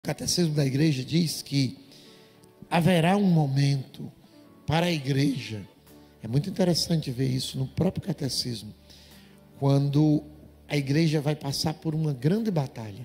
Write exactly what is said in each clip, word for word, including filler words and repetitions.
O Catecismo da Igreja diz que haverá um momento para a Igreja. É muito interessante ver isso no próprio Catecismo, quando a Igreja vai passar por uma grande batalha.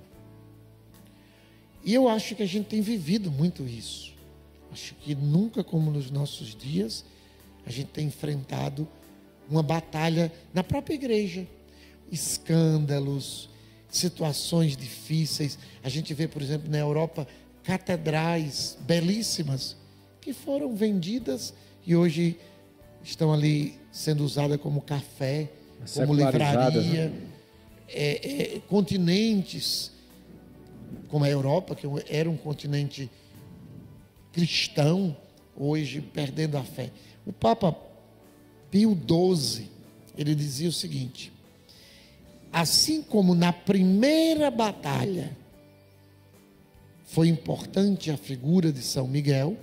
E eu acho que a gente tem vivido muito isso. Acho que nunca como nos nossos dias a gente tem enfrentado uma batalha na própria Igreja. Escândalos, situações difíceis. A gente vê, por exemplo, na Europa, catedrais belíssimas que foram vendidas e hoje estão ali sendo usadas como café, como livraria. Né? É, é, continentes como a Europa, que era um continente cristão, hoje perdendo a fé. O Papa Pio doze, ele dizia o seguinte: assim como na primeira batalha foi importante a figura de São Miguel,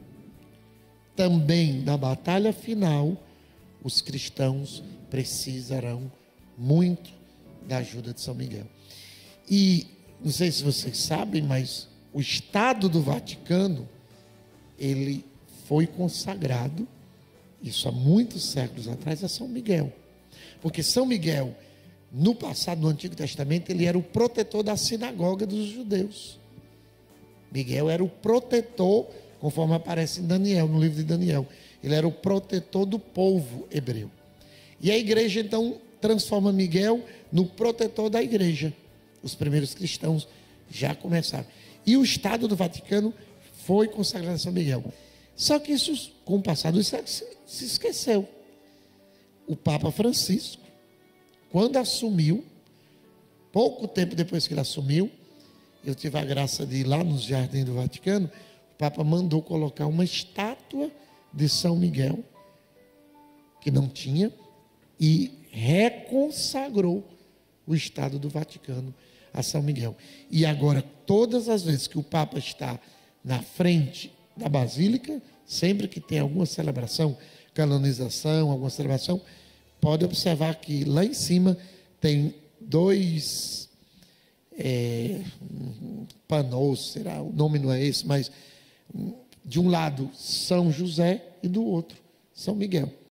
também na batalha final os cristãos precisarão muito da ajuda de São Miguel. E não sei se vocês sabem, mas o Estado do Vaticano, ele foi consagrado, isso há muitos séculos atrás, a São Miguel. Porque São Miguel, no passado, no Antigo Testamento, ele era o protetor da sinagoga dos judeus. Miguel era o protetor, conforme aparece em Daniel, no livro de Daniel. Ele era o protetor do povo hebreu. E a igreja, então, transforma Miguel no protetor da igreja. Os primeiros cristãos já começaram. E o Estado do Vaticano foi consagrado a São Miguel. Só que isso, com o passar do século, se esqueceu. O Papa Francisco, quando assumiu, pouco tempo depois que ele assumiu, eu tive a graça de ir lá nos jardins do Vaticano, o Papa mandou colocar uma estátua de São Miguel, que não tinha, e reconsagrou o Estado do Vaticano a São Miguel. E agora, todas as vezes que o Papa está na frente da Basílica, sempre que tem alguma celebração, canonização, alguma celebração, pode observar que lá em cima tem dois é, panos, será, o nome não é esse, mas de um lado São José e do outro São Miguel.